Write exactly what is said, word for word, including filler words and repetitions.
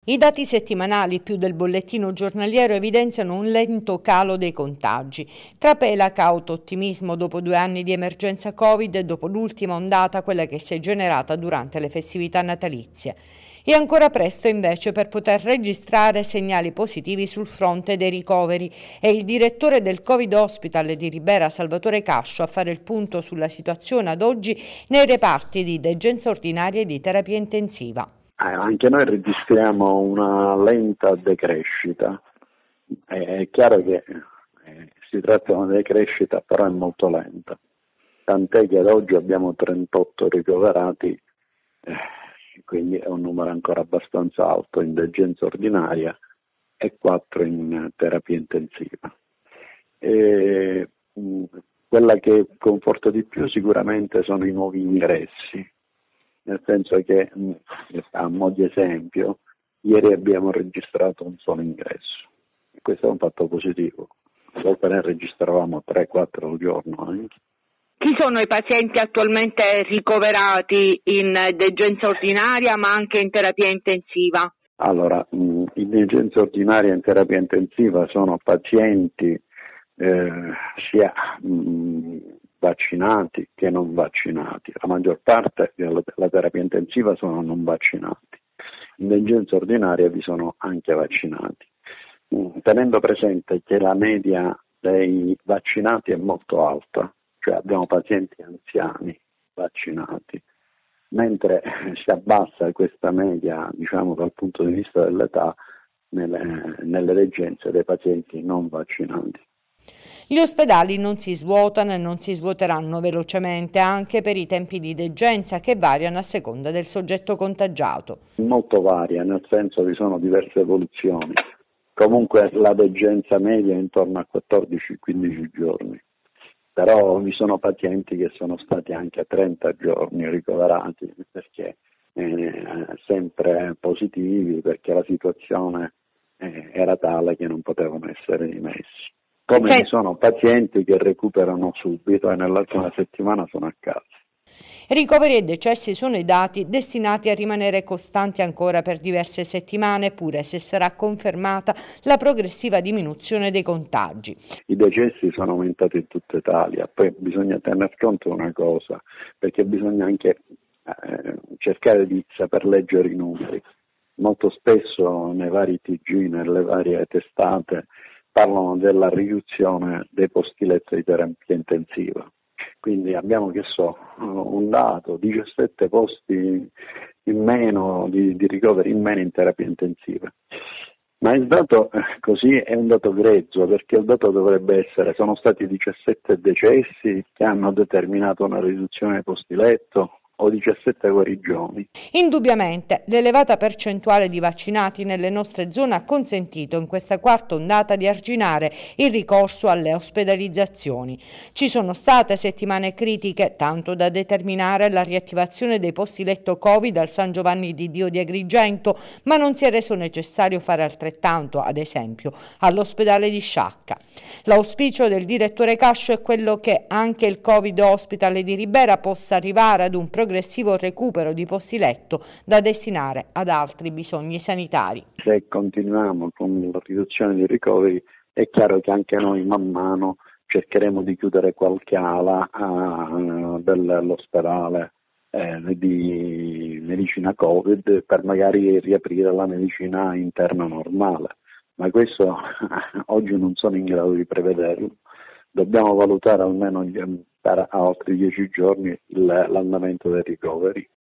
I dati settimanali più del bollettino giornaliero evidenziano un lento calo dei contagi. Trapela cauto ottimismo dopo due anni di emergenza Covid e dopo l'ultima ondata, quella che si è generata durante le festività natalizie. È ancora presto invece per poter registrare segnali positivi sul fronte dei ricoveri. È il direttore del Covid Hospital di Ribera, Salvatore Cascio, a fare il punto sulla situazione ad oggi nei reparti di degenza ordinaria e di terapia intensiva. Eh, anche noi registriamo una lenta decrescita. È, è chiaro che eh, si tratta di una decrescita, però è molto lenta. Tant'è che ad oggi abbiamo trentotto ricoverati, eh, quindi è un numero ancora abbastanza alto in degenza ordinaria e quattro in terapia intensiva. E, mh, quella che conforta di più sicuramente sono i nuovi ingressi. Nel senso che, a mo' di esempio, ieri abbiamo registrato un solo ingresso. Questo è un fatto positivo. A volte ne registravamo tre quattro al giorno anche. Chi sono i pazienti attualmente ricoverati in degenza ordinaria ma anche in terapia intensiva? Allora, in degenza ordinaria e in terapia intensiva sono pazienti eh, sia mh, vaccinati che non vaccinati. La maggior parte della terapia intensiva sono non vaccinati. In degenza ordinaria vi sono anche vaccinati. Tenendo presente che la media dei vaccinati è molto alta, cioè abbiamo pazienti anziani vaccinati, mentre si abbassa questa media, diciamo, dal punto di vista dell'età nelle, nelle degenze dei pazienti non vaccinati. Gli ospedali non si svuotano e non si svuoteranno velocemente anche per i tempi di degenza che variano a seconda del soggetto contagiato. Molto varia, nel senso vi sono diverse evoluzioni. Comunque la degenza media è intorno a quattordici quindici giorni, però vi sono pazienti che sono stati anche trenta giorni ricoverati perché eh, sempre positivi, perché la situazione eh, era tale che non potevano essere rimessi. Come ci sono pazienti che recuperano subito e nell'ultima settimana sono a casa. Ricoveri e decessi sono i dati destinati a rimanere costanti ancora per diverse settimane, pure se sarà confermata la progressiva diminuzione dei contagi. I decessi sono aumentati in tutta Italia, poi bisogna tener conto di una cosa, perché bisogna anche eh, cercare di saper leggere i numeri. Molto spesso nei vari T G, nelle varie testate, parlano della riduzione dei posti letto di terapia intensiva. Quindi abbiamo, che so, un dato, diciassette posti in meno di, di ricoveri in meno in terapia intensiva. Ma il dato eh, così è un dato grezzo, perché il dato dovrebbe essere: sono stati diciassette decessi che hanno determinato una riduzione dei posti letto, o diciassette guarigioni. Indubbiamente l'elevata percentuale di vaccinati nelle nostre zone ha consentito in questa quarta ondata di arginare il ricorso alle ospedalizzazioni. Ci sono state settimane critiche, tanto da determinare la riattivazione dei posti letto Covid al San Giovanni di Dio di Agrigento, ma non si è reso necessario fare altrettanto, ad esempio, all'ospedale di Sciacca. L'auspicio del direttore Cascio è quello che anche il Covid Hospital di Ribera possa arrivare ad un progressivo recupero di posti letto da destinare ad altri bisogni sanitari. Se continuiamo con la riduzione dei ricoveri, è chiaro che anche noi man mano cercheremo di chiudere qualche ala uh, dell'ospedale eh, di medicina Covid per magari riaprire la medicina interna normale, ma questo oggi non sono in grado di prevederlo. Dobbiamo valutare almeno per altri dieci giorni l'andamento dei ricoveri.